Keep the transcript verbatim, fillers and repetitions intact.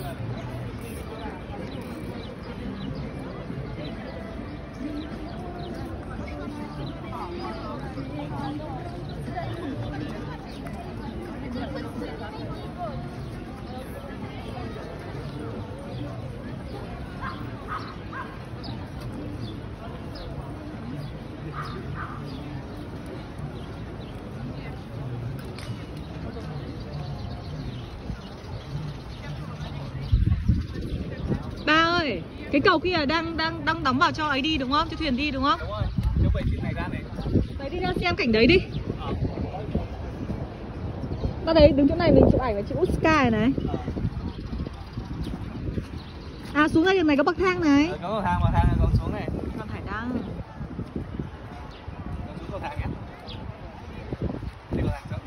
Ba ơi, cái cầu kia đang đang đang đóng vào cho ấy đi đúng không? Cho thuyền đi đúng không? Đúng rồi, chỗ bảy chín này ra này. Đấy đi ra xem cảnh đấy đi. Ra đấy đứng chỗ này mình chụp ảnh với chữ Sky này. À xuống ra đường này có bậc thang này. Ờ, có bậc thang, bậc thang này còn xuống này. Còn Hải Đăng. Còn xuống cầu thang nhé. Đi cầu thang xuống.